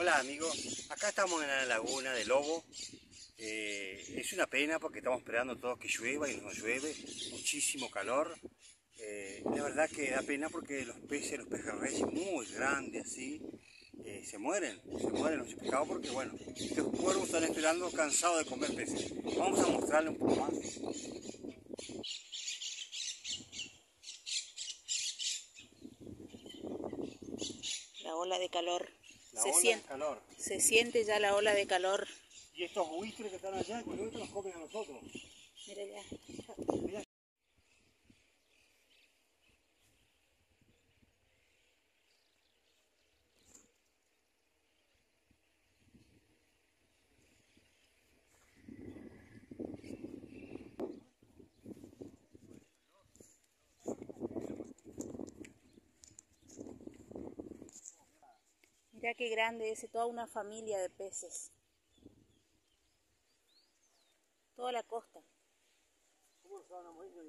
Hola amigos, acá estamos en la laguna de Lobo. Es una pena porque estamos esperando todos que llueva y no llueve, muchísimo calor. La verdad que da pena porque los pejerreyes muy grandes así, se mueren los pescados porque bueno, los cuervos están esperando cansados de comer peces. Vamos a mostrarle un poco más. La ola de calor. La ola de calor. Se siente ya la ola de calor. Y estos buitres que están allá, con esto nos comen a nosotros. Mira ya. Mirá. Mira qué grande es, toda una familia de peces. Toda la costa. ¿Cómo se van a morir?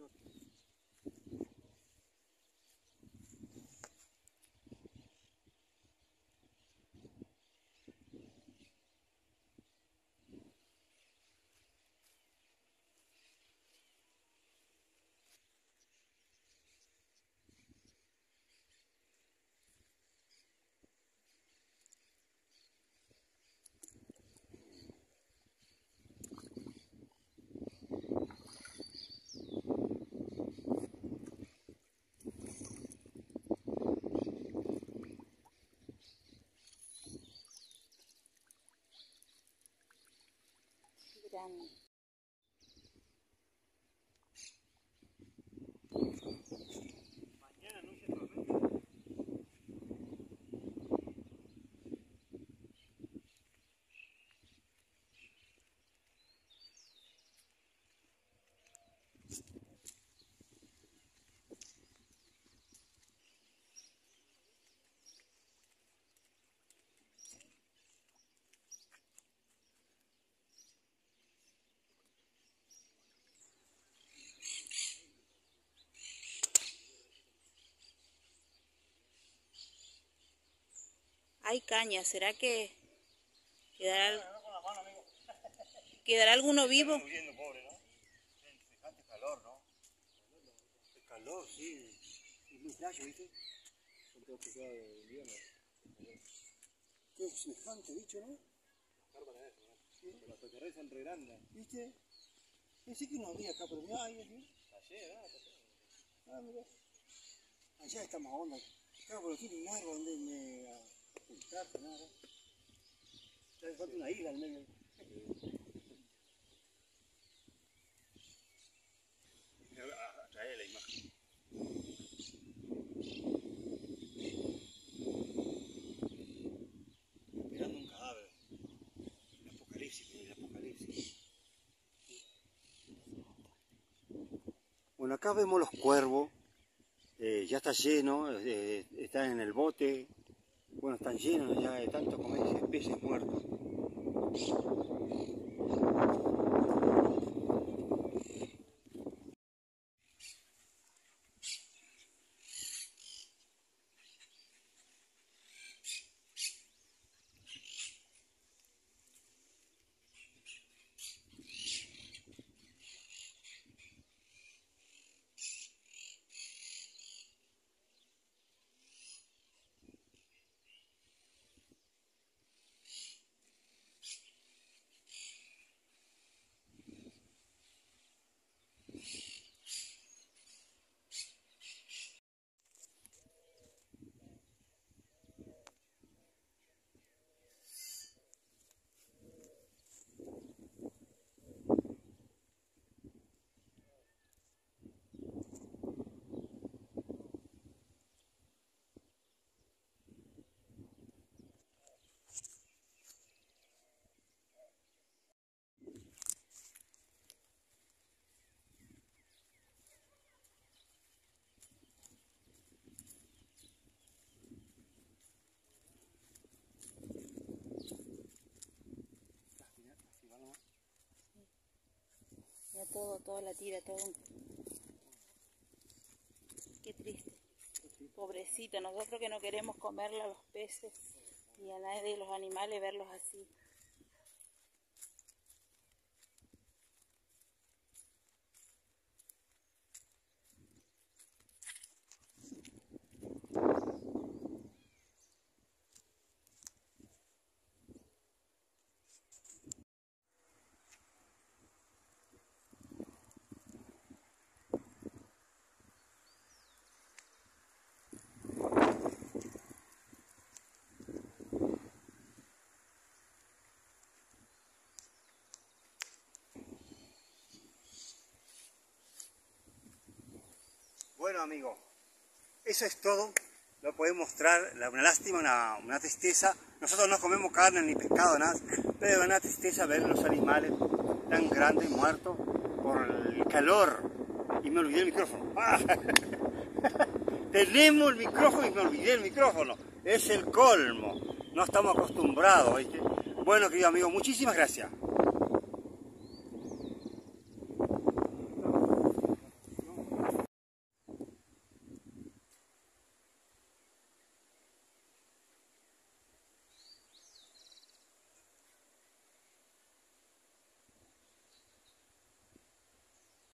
Qué grande. Mañana anuncia tormenta. Hay caña, ¿será que quedará, Con la mano, amigo. quedará alguno vivo? Está muriendo, pobre, ¿no? Semejante calor, ¿no? El calor, sí. Es muy flash, ¿viste? Son todos pescados de invierno. Qué semejante bicho, ¿no? Las carpas de eso, ¿no? Sí. Pero los pejerreyes son re grandes. ¿Viste? Pensé que no había acá, pero mirá ahí, aquí. Ayer, ¿no? Ah, mirá. Allá está más onda. Claro, pero tiene un árbol donde me ocultarse, nada. Le falta una isla al medio. Trae la imagen. Esperando un cadáver. El apocalipsis, el apocalipsis. Bueno, acá vemos los cuervos. Ya está lleno, están en el bote. Bueno, están llenos ya de tanto comer peces muertos. Ya toda la tira, todo. Qué triste. Pobrecito, nosotros que no queremos comerle a los peces. Y a nadie de los animales verlos así. Bueno, amigos, eso es todo. Lo podemos mostrar, una lástima, una tristeza. Nosotros no comemos carne ni pescado, nada, pero una tristeza ver los animales tan grandes muertos por el calor. Y me olvidé el micrófono. ¡Ah! Tenemos el micrófono y me olvidé el micrófono. Es el colmo. No estamos acostumbrados, ¿viste? Bueno, querido amigo, muchísimas gracias.